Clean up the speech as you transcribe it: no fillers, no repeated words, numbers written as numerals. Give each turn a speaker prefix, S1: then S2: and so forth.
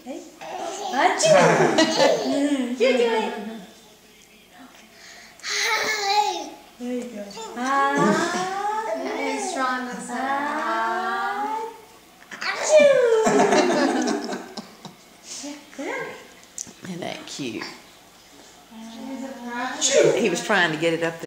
S1: Hey. Achoo! You do it. There you go.
S2: He's trying to say.
S1: Achoo!
S3: Isn't that cute?
S2: She's a
S3: He was trying to get it up there.